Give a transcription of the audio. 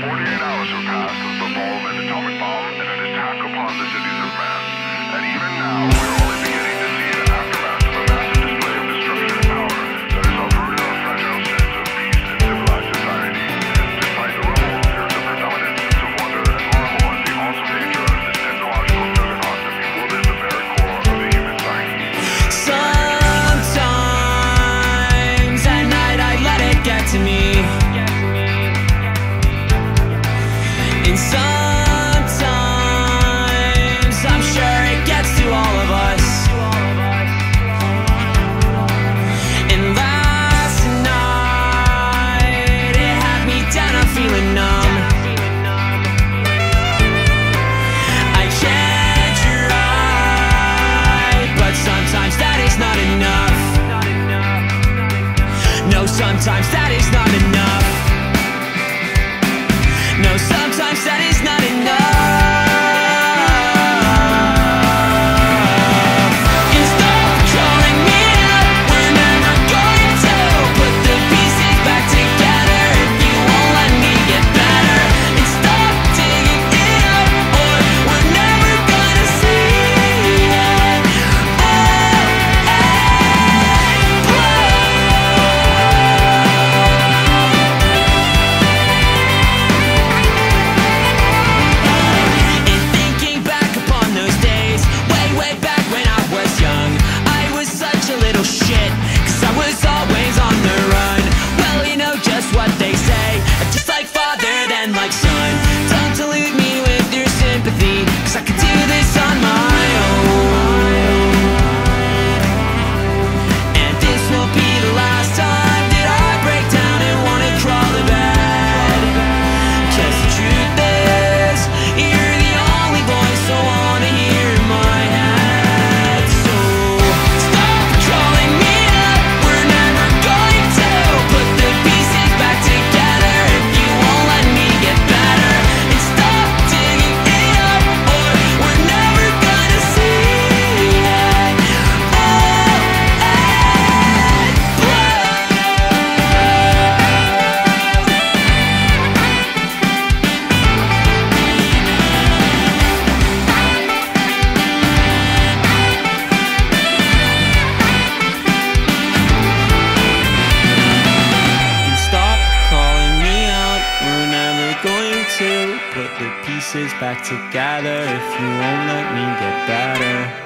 48 hours have passed since the fall of an atomic bomb and an attack upon the cities of man. And even now, we're only beginning to see the aftermath of a massive display of destruction and power that has uprooted our fragile sense of peace in civilized society. Despite the rubble, there's a predominant sense of wonder and marvel at the awesome nature of this technological juggernaut that bewilders the very core of the human psyche. Sometimes at night I let it get to me. And sometimes I'm sure it gets to all of us. And last night it had me down, I'm feeling numb. I can't try, but sometimes that is not enough. No, sometimes that is not enough. No, sometimes that is not enough. And stop calling me out, we're never going to put the pieces back together if you won't let me get better. And stop digging it up, or we're never gonna see it. And thinking back upon those days, way back when I was young, I was such a little shit, 'cause I was always on the run. Well, you know just what they say, just like father, then like son. Don't delude me with your sympathy, 'cause I can do this on my own. And this won't be the last time that I break down and wanna crawl to bed. 'Cause the truth is, you're the only voice I wanna hear in my head. So stop calling me up, we're never going to put the pieces back together if you won't let me get better. And stop digging it up, or we're never gonna see it. And stop calling me out, we're never going to put the pieces back together if you won't let me get better.